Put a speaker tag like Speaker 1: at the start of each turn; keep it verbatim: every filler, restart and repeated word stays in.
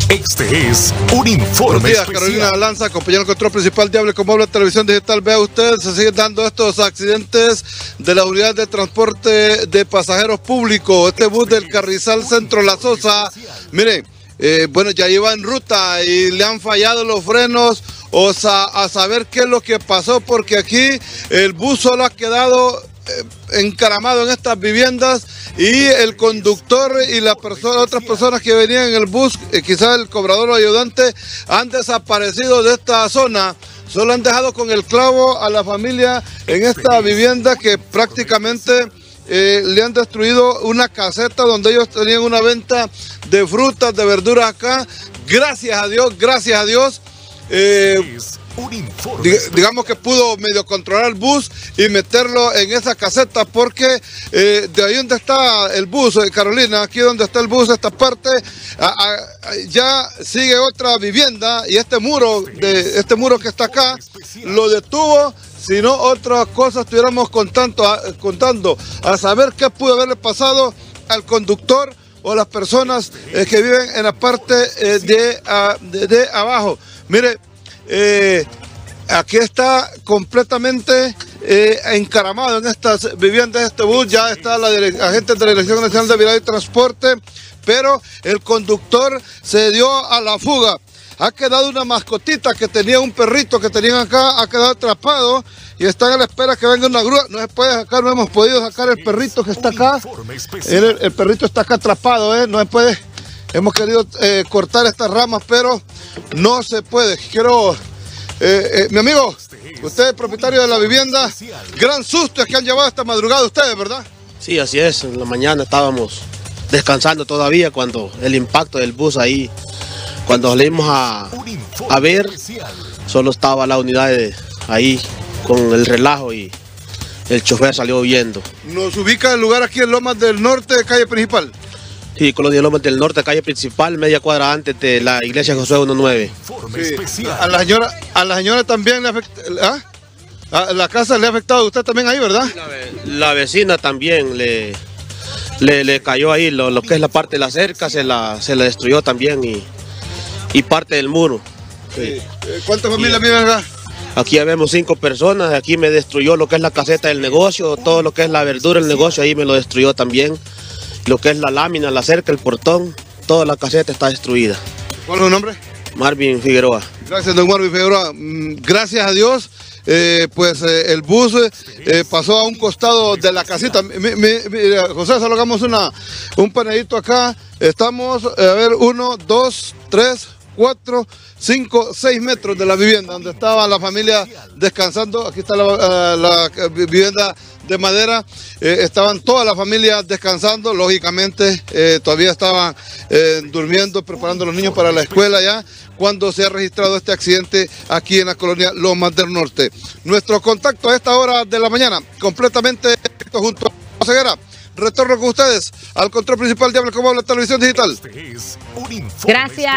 Speaker 1: Este es un informe
Speaker 2: Buenos días,
Speaker 1: especial.
Speaker 2: Carolina Lanza, compañero del control principal de Hable Como Habla Televisión Digital. Vea usted, se siguen dando estos accidentes de la unidad de transporte de pasajeros públicos. Este bus del Carrizal Centro La Sosa, mire, eh, bueno, ya iba en ruta y le han fallado los frenos, o sea, a saber qué es lo que pasó, porque aquí el bus solo ha quedado eh, encaramado en estas viviendas, y el conductor y las persona, otras personas que venían en el bus, eh, quizás el cobrador o ayudante, han desaparecido de esta zona. Solo han dejado con el clavo a la familia en esta vivienda, que prácticamente eh, le han destruido una caseta donde ellos tenían una venta de frutas, de verduras acá. Gracias a Dios, gracias a Dios. Eh, Dig digamos que pudo medio controlar el bus y meterlo en esa caseta, porque eh, de ahí donde está el bus, eh, Carolina, aquí donde está el bus, esta parte, a, a, ya sigue otra vivienda, y este muro, de, este muro que está acá, lo detuvo. Si no, otras cosas estuviéramos contando, a, contando, a saber qué pudo haberle pasado al conductor o a las personas eh, que viven en la parte eh, de, a, de, de abajo. Mire, Eh, aquí está completamente eh, encaramado en estas viviendas este bus. Ya está la agente de la Dirección Nacional de Vialidad y Transporte, pero el conductor se dio a la fuga. Ha quedado una mascotita que tenía un perrito que tenían acá, ha quedado atrapado y están a la espera que venga una grúa. No se puede sacar, no hemos podido sacar el perrito que está acá. El, el perrito está acá atrapado, ¿eh? No se puede. Hemos querido eh, cortar estas ramas, pero no se puede. Quiero, eh, eh, mi amigo, usted es propietario de la vivienda. Gran susto es que han llevado esta madrugada ustedes, ¿verdad?
Speaker 3: Sí, así es. En la mañana estábamos descansando todavía cuando el impacto del bus ahí, cuando salimos a, a ver, solo estaba la unidad de, ahí con el relajo, y el chofer salió huyendo.
Speaker 2: Nos ubica el lugar aquí en Lomas del Norte, calle principal.
Speaker 3: Sí, Colonia Lomas del Norte, calle principal, media cuadra antes de la iglesia Josué diecinueve.
Speaker 2: Sí. A la señora, a la señora también le afecta, ¿ah? A la casa le ha afectado a usted también ahí, ¿verdad?
Speaker 3: La, la vecina también le, le, le cayó ahí, lo, lo que es la parte de la cerca se la, se la destruyó también, y, y parte del muro. Sí.
Speaker 2: Sí. ¿Cuántas familias viven acá?
Speaker 3: Aquí vemos cinco personas. Aquí me destruyó lo que es la caseta del negocio, todo lo que es la verdura del negocio, ahí me lo destruyó también. Lo que es la lámina, la cerca, el portón, toda la caseta está destruida.
Speaker 2: ¿Cuál es su nombre?
Speaker 3: Marvin Figueroa.
Speaker 2: Gracias, don Marvin Figueroa. Gracias a Dios, eh, pues eh, el bus eh, pasó a un costado de la casita. Mi, mi, mira, José, solo hagamos una, un panelito acá. Estamos, eh, a ver, uno, dos, tres, cuatro, cinco, seis metros de la vivienda donde estaba la familia descansando. Aquí está la, uh, la vivienda de madera. Eh, estaban toda la familia descansando, lógicamente eh, todavía estaban eh, durmiendo, preparando a los niños para la escuela ya, cuando se ha registrado este accidente aquí en la colonia Lomas del Norte. Nuestro contacto a esta hora de la mañana, completamente junto a Ceguera. Retorno con ustedes al control principal de Hable Como Habla Televisión Digital.
Speaker 4: Gracias.